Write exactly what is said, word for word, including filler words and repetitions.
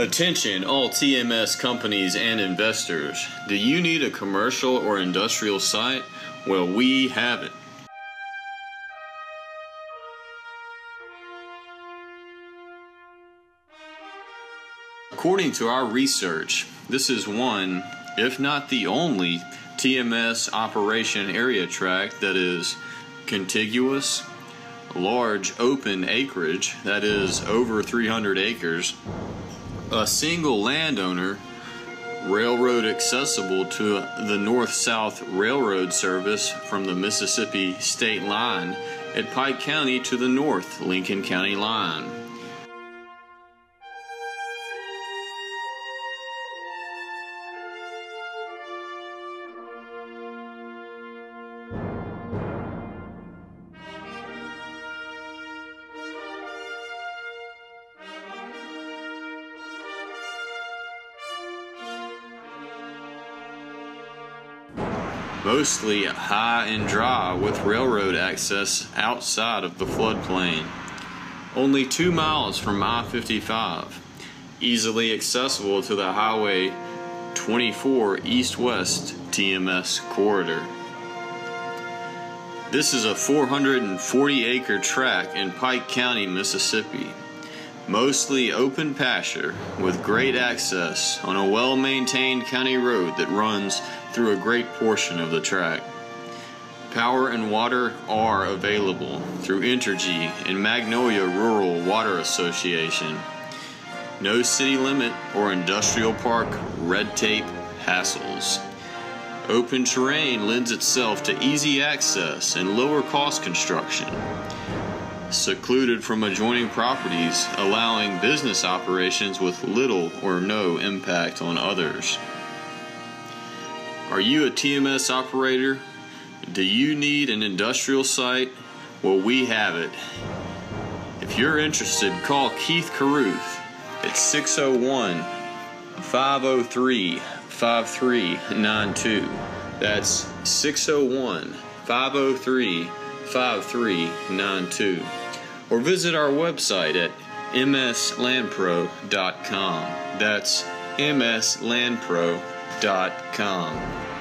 Attention all T M S companies and investors. Do you need a commercial or industrial site? Well, we have it. According to our research, this is one, if not the only, T M S operation area tract that is contiguous, large open acreage, that is over three hundred acres, a single landowner, railroad accessible to the north-south railroad service from the Mississippi state line at Pike County to the north Lincoln County line. Mostly high and dry with railroad access outside of the floodplain. Only two miles from I fifty-five. Easily accessible to the Highway twenty-four east-west T M S corridor. This is a four hundred forty acre tract in Pike County, Mississippi. Mostly open pasture with great access on a well-maintained county road that runs through a great portion of the tract. Power and water are available through Entergy and Magnolia Rural Water Association. No city limit or industrial park red tape hassles. Open terrain lends itself to easy access and lower cost construction. Secluded from adjoining properties, allowing business operations with little or no impact on others. Are you a T M S operator? Do you need an industrial site? Well, we have it. If you're interested, call Keith Caruth at six oh one, five oh three, five three nine two. That's six oh one, five oh three, five three nine two. Or visit our website at m s land pro dot com. That's m s land pro dot com.